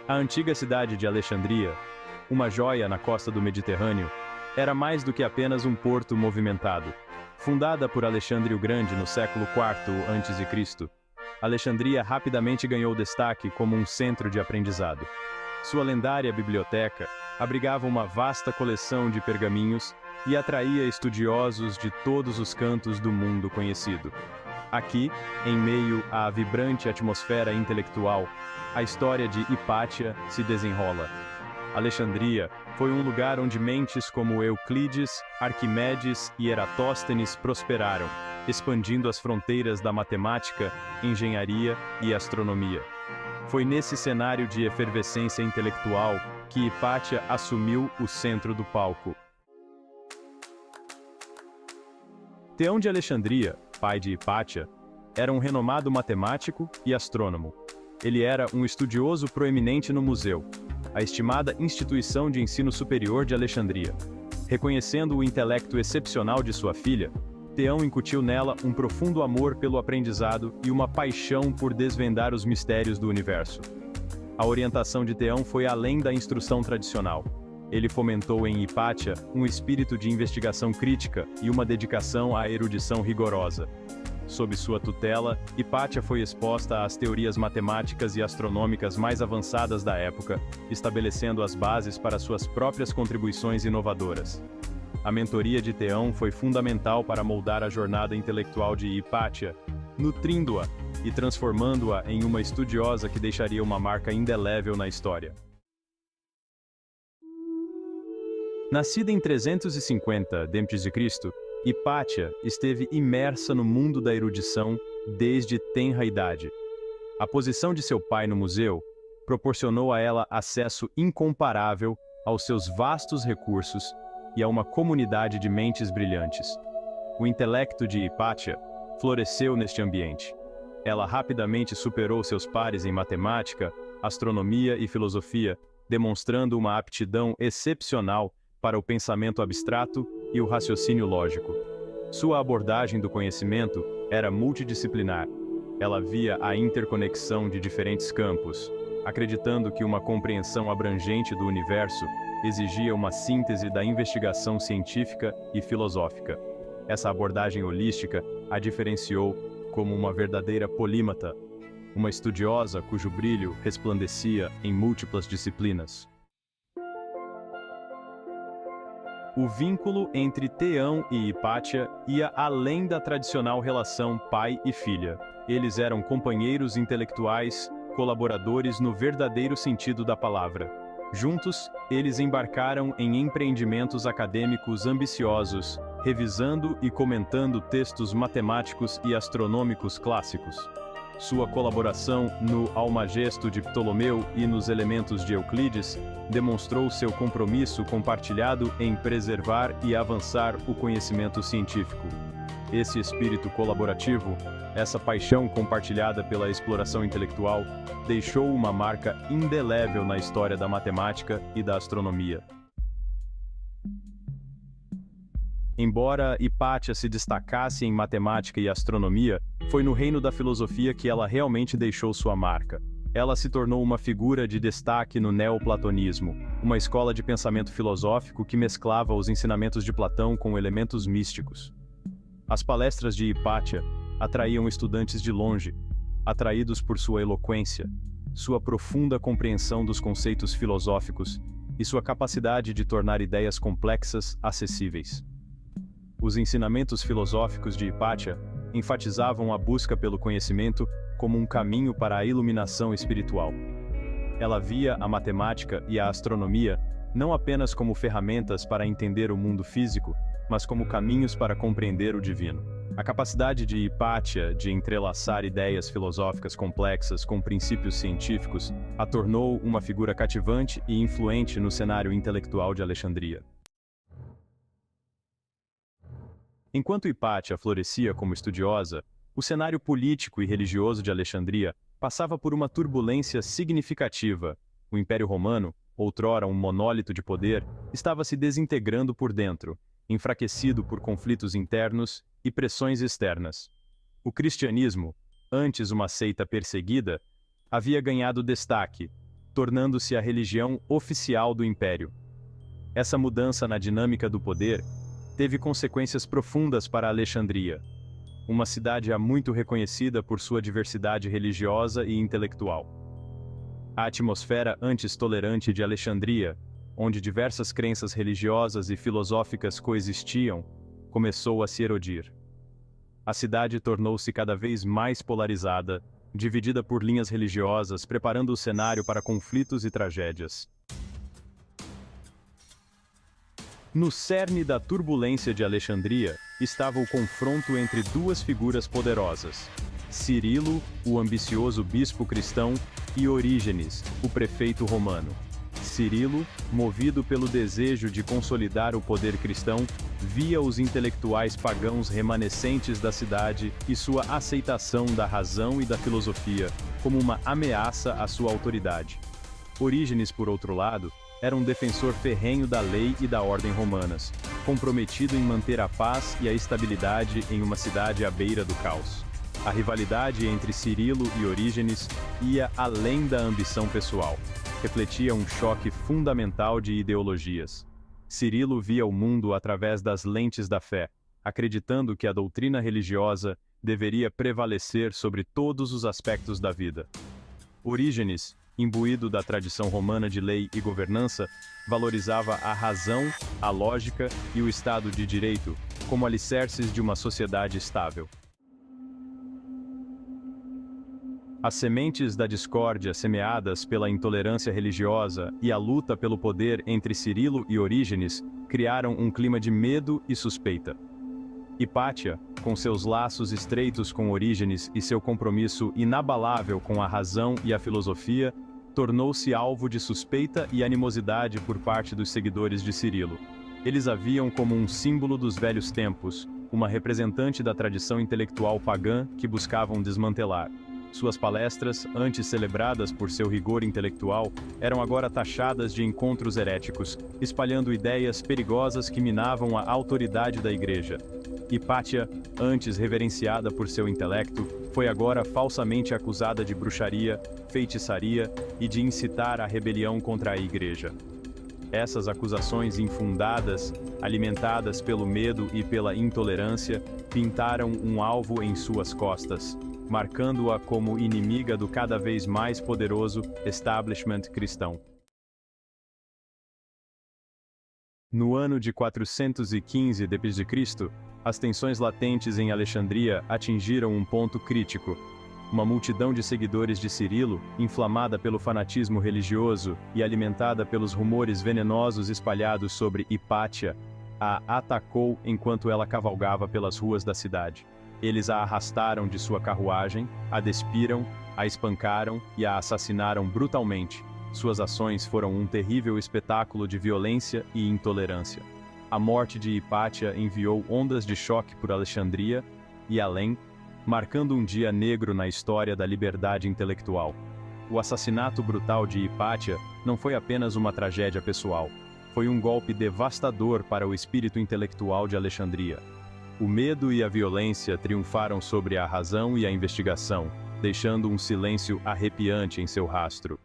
A antiga cidade de Alexandria, uma joia na costa do Mediterrâneo, era mais do que apenas um porto movimentado. Fundada por Alexandre o Grande no século IV a.C., Alexandria rapidamente ganhou destaque como um centro de aprendizado. Sua lendária biblioteca abrigava uma vasta coleção de pergaminhos e atraía estudiosos de todos os cantos do mundo conhecido. Aqui, em meio à vibrante atmosfera intelectual, a história de Hipátia se desenrola. Alexandria foi um lugar onde mentes como Euclides, Arquimedes e Eratóstenes prosperaram, expandindo as fronteiras da matemática, engenharia e astronomia. Foi nesse cenário de efervescência intelectual que Hipátia assumiu o centro do palco. Teão de Alexandria, pai de Hipátia, era um renomado matemático e astrônomo. Ele era um estudioso proeminente no museu, a estimada instituição de ensino superior de Alexandria. Reconhecendo o intelecto excepcional de sua filha, Teão incutiu nela um profundo amor pelo aprendizado e uma paixão por desvendar os mistérios do universo. A orientação de Teão foi além da instrução tradicional. Ele fomentou em Hipátia um espírito de investigação crítica e uma dedicação à erudição rigorosa. Sob sua tutela, Hipátia foi exposta às teorias matemáticas e astronômicas mais avançadas da época, estabelecendo as bases para suas próprias contribuições inovadoras. A mentoria de Teão foi fundamental para moldar a jornada intelectual de Hipátia, nutrindo-a e transformando-a em uma estudiosa que deixaria uma marca indelével na história. Nascida em 350 d.C., Hipátia esteve imersa no mundo da erudição desde tenra idade. A posição de seu pai no museu proporcionou a ela acesso incomparável aos seus vastos recursos e a uma comunidade de mentes brilhantes. O intelecto de Hipátia floresceu neste ambiente. Ela rapidamente superou seus pares em matemática, astronomia e filosofia, demonstrando uma aptidão excepcional para o pensamento abstrato e o raciocínio lógico. Sua abordagem do conhecimento era multidisciplinar. Ela via a interconexão de diferentes campos, acreditando que uma compreensão abrangente do universo exigia uma síntese da investigação científica e filosófica. Essa abordagem holística a diferenciou como uma verdadeira polímata, uma estudiosa cujo brilho resplandecia em múltiplas disciplinas. O vínculo entre Teão e Hipátia ia além da tradicional relação pai e filha. Eles eram companheiros intelectuais, colaboradores no verdadeiro sentido da palavra. Juntos, eles embarcaram em empreendimentos acadêmicos ambiciosos, revisando e comentando textos matemáticos e astronômicos clássicos. Sua colaboração no Almagesto de Ptolomeu e nos Elementos de Euclides demonstrou seu compromisso compartilhado em preservar e avançar o conhecimento científico. Esse espírito colaborativo, essa paixão compartilhada pela exploração intelectual, deixou uma marca indelével na história da matemática e da astronomia. Embora Hipátia se destacasse em matemática e astronomia, foi no reino da filosofia que ela realmente deixou sua marca. Ela se tornou uma figura de destaque no neoplatonismo, uma escola de pensamento filosófico que mesclava os ensinamentos de Platão com elementos místicos. As palestras de Hipátia atraíam estudantes de longe, atraídos por sua eloquência, sua profunda compreensão dos conceitos filosóficos e sua capacidade de tornar ideias complexas acessíveis. Os ensinamentos filosóficos de Hipátia enfatizavam a busca pelo conhecimento como um caminho para a iluminação espiritual. Ela via a matemática e a astronomia não apenas como ferramentas para entender o mundo físico, mas como caminhos para compreender o divino. A capacidade de Hipátia de entrelaçar ideias filosóficas complexas com princípios científicos a tornou uma figura cativante e influente no cenário intelectual de Alexandria. Enquanto Hipátia florescia como estudiosa, o cenário político e religioso de Alexandria passava por uma turbulência significativa. O Império Romano, outrora um monólito de poder, estava se desintegrando por dentro, enfraquecido por conflitos internos e pressões externas. O cristianismo, antes uma seita perseguida, havia ganhado destaque, tornando-se a religião oficial do império. Essa mudança na dinâmica do poder teve consequências profundas para Alexandria, uma cidade há muito reconhecida por sua diversidade religiosa e intelectual. A atmosfera antes tolerante de Alexandria, onde diversas crenças religiosas e filosóficas coexistiam, começou a se erodir. A cidade tornou-se cada vez mais polarizada, dividida por linhas religiosas, preparando o cenário para conflitos e tragédias. No cerne da turbulência de Alexandria estava o confronto entre duas figuras poderosas: Cirilo, o ambicioso bispo cristão, e Orígenes, o prefeito romano. Cirilo, movido pelo desejo de consolidar o poder cristão, via os intelectuais pagãos remanescentes da cidade e sua aceitação da razão e da filosofia como uma ameaça à sua autoridade. Orígenes, por outro lado, era um defensor ferrenho da lei e da ordem romanas, comprometido em manter a paz e a estabilidade em uma cidade à beira do caos. A rivalidade entre Cirilo e Orígenes ia além da ambição pessoal. Refletia um choque fundamental de ideologias. Cirilo via o mundo através das lentes da fé, acreditando que a doutrina religiosa deveria prevalecer sobre todos os aspectos da vida. Orígenes, imbuído da tradição romana de lei e governança, valorizava a razão, a lógica e o Estado de Direito como alicerces de uma sociedade estável. As sementes da discórdia semeadas pela intolerância religiosa e a luta pelo poder entre Cirilo e Orígenes criaram um clima de medo e suspeita. Hipátia, com seus laços estreitos com Orígenes e seu compromisso inabalável com a razão e a filosofia, tornou-se alvo de suspeita e animosidade por parte dos seguidores de Cirilo. Eles a viam como um símbolo dos velhos tempos, uma representante da tradição intelectual pagã que buscavam desmantelar. Suas palestras, antes celebradas por seu rigor intelectual, eram agora taxadas de encontros heréticos, espalhando ideias perigosas que minavam a autoridade da Igreja. Hipátia, antes reverenciada por seu intelecto, foi agora falsamente acusada de bruxaria, feitiçaria e de incitar a rebelião contra a Igreja. Essas acusações infundadas, alimentadas pelo medo e pela intolerância, pintaram um alvo em suas costas, marcando-a como inimiga do cada vez mais poderoso establishment cristão. No ano de 415 d.C., as tensões latentes em Alexandria atingiram um ponto crítico. Uma multidão de seguidores de Cirilo, inflamada pelo fanatismo religioso e alimentada pelos rumores venenosos espalhados sobre Hipátia, a atacou enquanto ela cavalgava pelas ruas da cidade. Eles a arrastaram de sua carruagem, a despiram, a espancaram e a assassinaram brutalmente. Suas ações foram um terrível espetáculo de violência e intolerância. A morte de Hipátia enviou ondas de choque por Alexandria e além, marcando um dia negro na história da liberdade intelectual. O assassinato brutal de Hipátia não foi apenas uma tragédia pessoal, foi um golpe devastador para o espírito intelectual de Alexandria. O medo e a violência triunfaram sobre a razão e a investigação, deixando um silêncio arrepiante em seu rastro.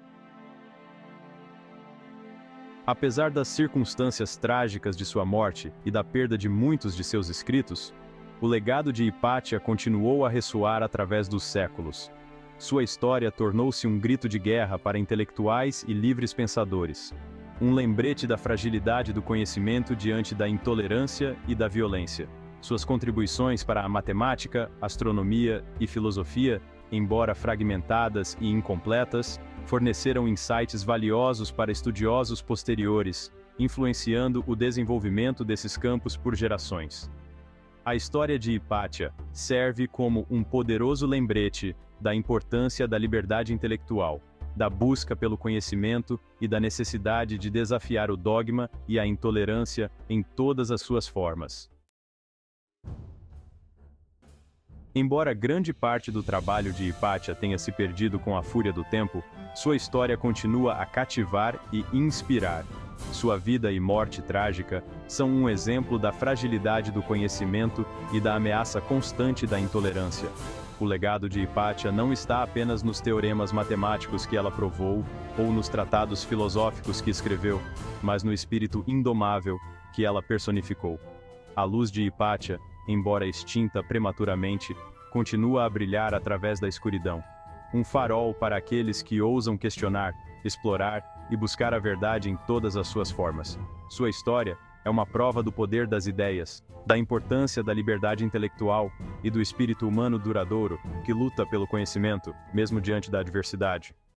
Apesar das circunstâncias trágicas de sua morte e da perda de muitos de seus escritos, o legado de Hipátia continuou a ressoar através dos séculos. Sua história tornou-se um grito de guerra para intelectuais e livres pensadores, um lembrete da fragilidade do conhecimento diante da intolerância e da violência. Suas contribuições para a matemática, astronomia e filosofia, embora fragmentadas e incompletas, forneceram insights valiosos para estudiosos posteriores, influenciando o desenvolvimento desses campos por gerações. A história de Hipátia serve como um poderoso lembrete da importância da liberdade intelectual, da busca pelo conhecimento e da necessidade de desafiar o dogma e a intolerância em todas as suas formas. Embora grande parte do trabalho de Hipátia tenha se perdido com a fúria do tempo, sua história continua a cativar e inspirar. Sua vida e morte trágica são um exemplo da fragilidade do conhecimento e da ameaça constante da intolerância. O legado de Hipátia não está apenas nos teoremas matemáticos que ela provou ou nos tratados filosóficos que escreveu, mas no espírito indomável que ela personificou. A luz de Hipátia, embora extinta prematuramente, continua a brilhar através da escuridão. Um farol para aqueles que ousam questionar, explorar e buscar a verdade em todas as suas formas. Sua história é uma prova do poder das ideias, da importância da liberdade intelectual e do espírito humano duradouro que luta pelo conhecimento, mesmo diante da adversidade.